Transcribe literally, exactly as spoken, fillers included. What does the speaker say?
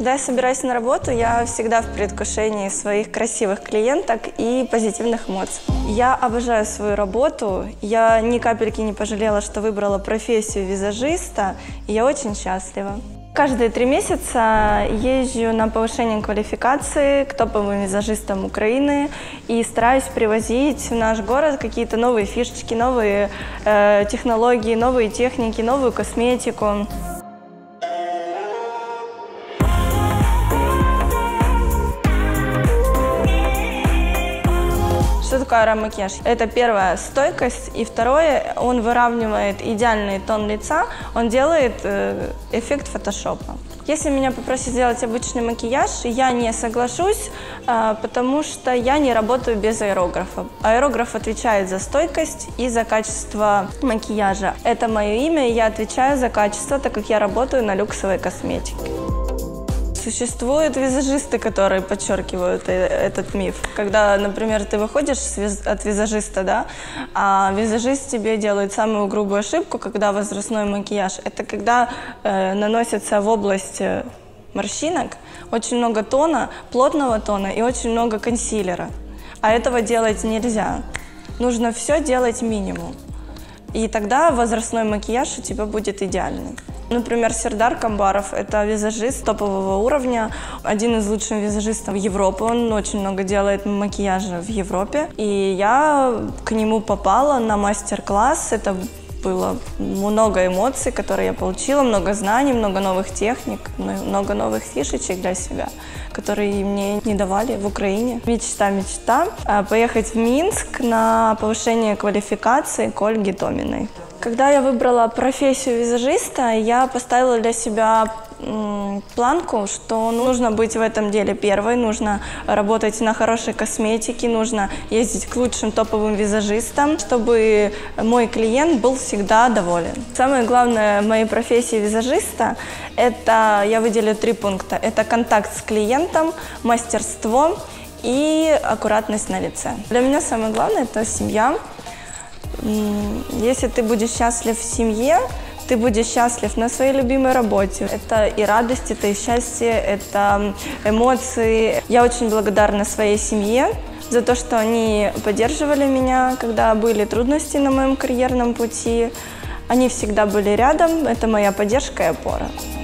Когда я собираюсь на работу, я всегда в предвкушении своих красивых клиенток и позитивных эмоций. Я обожаю свою работу, я ни капельки не пожалела, что выбрала профессию визажиста, и я очень счастлива. Каждые три месяца езжу на повышение квалификации к топовым визажистам Украины и стараюсь привозить в наш город какие-то новые фишечки, новые э, технологии, новые техники, новую косметику. Что такое аромакияж? Это первое – стойкость, и второе – он выравнивает идеальный тон лица, он делает э, эффект фотошопа. Если меня попросят сделать обычный макияж, я не соглашусь, э, потому что я не работаю без аэрографа. Аэрограф отвечает за стойкость и за качество макияжа. Это мое имя, и я отвечаю за качество, так как я работаю на люксовой косметике. Существуют визажисты, которые подчеркивают этот миф. Когда, например, ты выходишь от визажиста, да, а визажист тебе делает самую грубую ошибку, когда возрастной макияж. Это когда э, наносится в область морщинок очень много тона, плотного тона и очень много консилера. А этого делать нельзя. Нужно все делать минимум. И тогда возрастной макияж у тебя будет идеальный. Например, Сердар Камбаров – это визажист топового уровня, один из лучших визажистов Европы. Он очень много делает макияжа в Европе. И я к нему попала на мастер-класс. Это было много эмоций, которые я получила, много знаний, много новых техник, много новых фишечек для себя, которые мне не давали в Украине. Мечта, мечта – поехать в Минск на повышение квалификации к Ольге Томиной. Когда я выбрала профессию визажиста, я поставила для себя планку, что нужно быть в этом деле первой, нужно работать на хорошей косметике, нужно ездить к лучшим топовым визажистам, чтобы мой клиент был всегда доволен. Самое главное в моей профессии визажиста – это, я выделю три пункта. Это контакт с клиентом, мастерство и аккуратность на лице. Для меня самое главное – это семья. Если ты будешь счастлив в семье, ты будешь счастлив на своей любимой работе. Это и радость, это и счастье, это эмоции. Я очень благодарна своей семье за то, что они поддерживали меня, когда были трудности на моем карьерном пути. Они всегда были рядом, это моя поддержка и опора.